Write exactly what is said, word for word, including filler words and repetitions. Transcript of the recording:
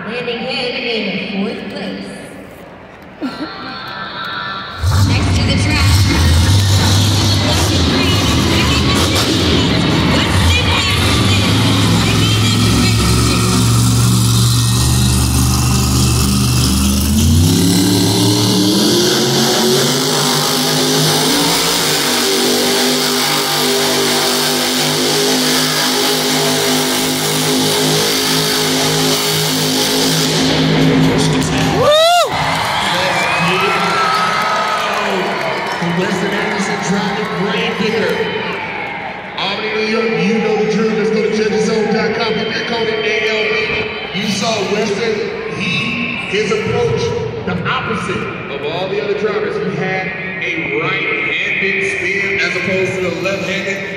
landing him in fourth place. Next to the track. Weston Anderson driving Brand Digger. Albany, New York, you know the drill. Let's go to judges zone dot com. Get that code at A L B. You saw Weston, he, his approach, the opposite of all the other drivers. He had a right-handed spin as opposed to the left-handed.